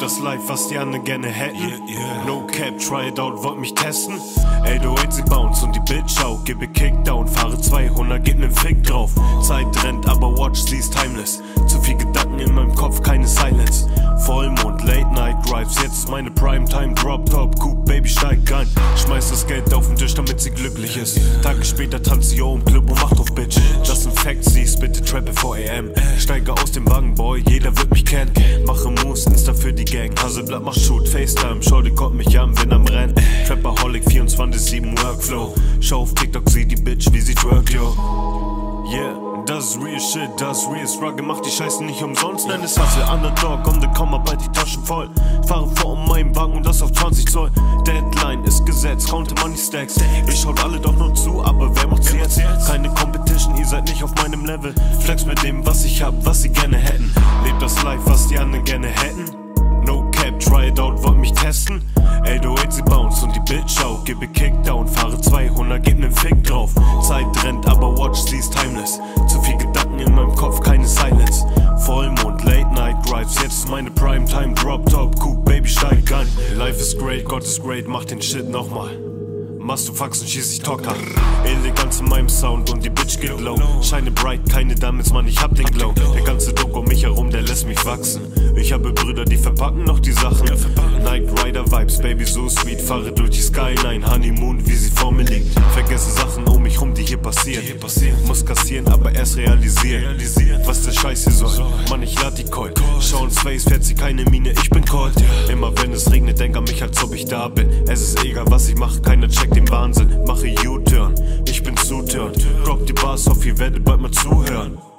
das Life, was die anderen gerne hätten. No cap, try it out, wollt mich testen. 808, sie bounce und die Bitch out. Gebe Kickdown, fahre 200, gib nen Fick drauf. Zeit rennt, aber watch, sie ist timeless. Zu viel Gedanken in meinem Kopf, keine Silence. Vollmond, Late Night Drives, jetzt ist meine Primetime. Drop Top, Coupe, Baby, steig rein. Schmeiß das Geld auf den Tisch, damit sie glücklich ist. Tage später tanzt sie im Club und macht auf Bitch. Das sind Facts, sie ist bitte Trap bevor AM. Steige aus dem Wagen, Boy, jeder wird mich kennen. Mache Moves, Insta für die Gang. Hasselblatt macht Shoot, FaceTime, schau, die kommt mich an, bin am Rennen. Trapaholic, 24/7 Workflow. Schau auf TikTok, sieh die Bitch, wie sie twerkt, yo. Yeah, das ist real shit, das ist real struggle. Mach die Scheiße nicht umsonst, nenn es Hustle. Underdog, on the come, bald die Taschen voll. Fahre vor meinem Wagen und das auf 20 Zoll. Deadline ist gesetzt, counte Money Stacks. Ich schaut alle doch nur zu, aber wer macht's jetzt? Keine Competition, ihr seid nicht auf meinem Level. Flex mit dem, was ich hab, was sie gerne hätten. Lebt das Life, was die anderen gerne hätten. No cap, try it out, wollt mich testen. 808, sie bounce und die Bitch out. Gebe Kickdown, fahre 200, gib nen Fick drauf. Zeit rennt, aber watch, sie ist timeless. Zu viel Gedanken in meinem Kopf, keine Silence. Vollmond, Late Night Drives, jetzt ist meine Primetime. Drop Top, Coupe, Baby, steig rein. Life is great, God is great, mach den Shit nochmal. Machst du Faxen, schieß ich Tocker. Eleganz in meinem Sound und die Bitch geht low. Scheine bright, keine Diamonds, Mann, ich hab den Glow. Der ganze Druck um mich herum, der lässt mich wachsen. Ich habe Brüder, die verpacken noch die Sachen. Night Rider Vibes, Baby so sweet. Fahre durch die Skyline, Honeymoon, wie sie vor mir liegt. Vergesse Sachen um mich rum, die hier passieren. Muss kassieren, aber erst realisieren, was der Scheiß hier soll. Mann, ich lad die Coil. Schau ins Face, fährt sie keine Miene, ich bin cold. Immer wenn es regnet, denk an mich, als ob ich da bin. Es ist egal, was ich mache, keiner checkt den Wahnsinn. Mache U-Turn, ich bin zuturn. Drop die Bars auf, ihr werdet bald mal zuhören.